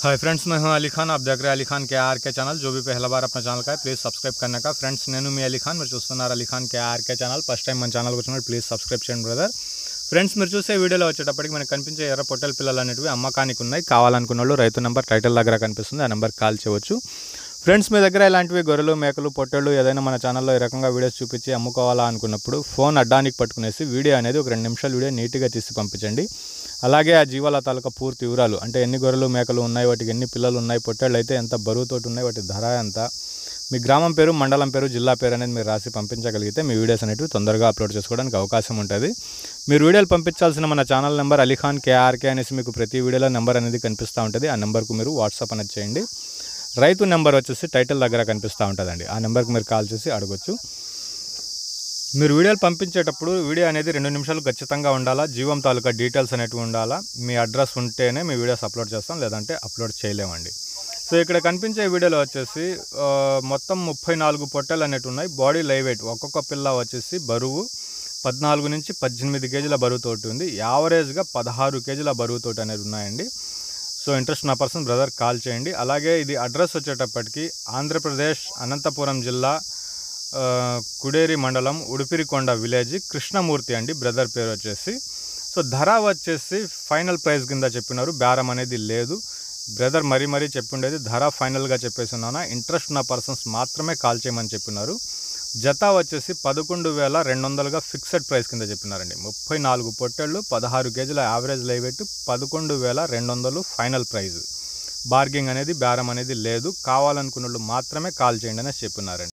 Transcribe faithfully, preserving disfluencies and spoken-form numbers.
Hi friends, मैं हूं अली खान। आप देख रहे हैं अली खान के आर के चैनल। जो भी पहला बार अपना ఛానల్ का है प्लीज़ सब्सक्రైబ్ करने का। फ्रेंड्स నేను మీ అలీ ఖాన్, మీరు చూస్తున్నారు Ali Khan K R K channel. First time మన ఛానల్కి వచ్చినప్పుడు ప్లీజ్ సబ్స్క్రైబ్ చేయండి బ్రదర్। ఫ్రెండ్స్ మీరు చూసే వీడియోలో వచ్చేటప్పటికి మనకు కనిపించే ఎర్ర పొట్టెల పిల్లలు అనేటివి అమ్మకానికి ఉన్నాయి। కావాలనుకున్న వాళ్ళు రైతు నెంబర్ టైటిల్ దగ్గర కనిపిస్తుంది, ఆ నెంబర్కి కాల్ చేయవచ్చు। ఫ్రెండ్స్ మీ దగ్గర ఇలాంటివి గొర్రెలు, మేకలు, పొట్టేళ్ళు ఏదైనా మన ఛానల్లో ఈ రకంగా వీడియోస్ చూపించి అమ్ముకోవాలా అనుకున్నప్పుడు ఫోన్ అడ్డానికి పట్టుకునేసి వీడియో అనేది ఒక రెండు నిమిషాల వీడియో నీట్గా తీసి పంపించండి। అలాగే ఆ జీవాల తాలూకా పూర్తి వివరాలు, అంటే ఎన్ని గొర్రెలు మేకలు ఉన్నాయి, వాటికి ఎన్ని పిల్లలు ఉన్నాయి, పొట్టేళ్ళు అయితే ఎంత బరువుతోటి ఉన్నాయి, వాటి ధర ఎంత, మీ గ్రామం పేరు, మండలం పేరు, జిల్లా పేరు అనేది మీరు రాసి పంపించగలిగితే మీ వీడియోస్ అనేవి తొందరగా అప్లోడ్ చేసుకోవడానికి అవకాశం ఉంటుంది। మీరు వీడియోలు పంపించాల్సిన మన channel number Ali Khan K R K అనేసి మీకు ప్రతి వీడియోలో నెంబర్ అనేది కనిపిస్తూ ఉంటుంది। ఆ నెంబర్కు మీరు వాట్సాప్ అనేది చేయండి। రైతు నెంబర్ వచ్చేసి టైటిల్ దగ్గర కనిపిస్తూ ఉంటుందండి, ఆ నెంబర్కి మీరు కాల్ చేసి అడగొచ్చు। మీరు వీడియోలు పంపించేటప్పుడు వీడియో అనేది రెండు నిమిషాలు ఖచ్చితంగా ఉండాలా, జీవం తాలూకా డీటెయిల్స్ అనేటివి ఉండాలా, మీ అడ్రస్ ఉంటేనే మీ వీడియోస్ అప్లోడ్ చేస్తాం, లేదంటే అప్లోడ్ చేయలేమండి। సో ఇక్కడ కనిపించే వీడియోలో వచ్చేసి మొత్తం ముప్పై నాలుగు పొట్టెలు అనేవి ఉన్నాయి। బాడీ లైవ్ వెయిట్ ఒక్కొక్క పిల్ల వచ్చేసి బరువు పద్నాలుగు నుంచి పద్దెనిమిది కేజీల బరువుతోటి ఉంది। యావరేజ్గా పదహారు కేజీల బరువుతోటి అనేది ఉన్నాయండి। సో ఇంట్రెస్ట్ ఉన్న పర్సన్ బ్రదర్ కాల్ చేయండి। అలాగే ఇది అడ్రస్ వచ్చేటప్పటికి ఆంధ్రప్రదేశ్ అనంతపురం జిల్లా కుడేరి మండలం ఉడిపిరికొండ విలేజ్ కృష్ణమూర్తి అండి బ్రదర్ పేరు వచ్చేసి। సో ధర వచ్చేసి ఫైనల్ ప్రైస్ కింద చెప్పినారు, బేరం అనేది లేదు। బ్రదర్ మరీ మరీ చెప్పుండేది ధర ఫైనల్గా చెప్పేసి ఉన్నానా, ఇంట్రెస్ట్ ఉన్న పర్సన్స్ మాత్రమే కాల్ చేయమని చెప్పినారు। జత వచ్చేసి పదకొండు వేల రెండు వందలుగా ఫిక్స్డ్ ప్రైస్ కింద చెప్పినారండి। ముప్పై నాలుగు పొట్టేళ్ళు, పదహారు కేజీల యావరేజ్ లైవ్ వెయిట్, పదకొండు వేల రెండు వందలు ఫైనల్ ప్రైజ్। బార్గింగ్ అనేది బేరం అనేది లేదు, కావాలనుకున్న వాళ్ళు మాత్రమే కాల్ చేయండి అని చెప్పినారండి।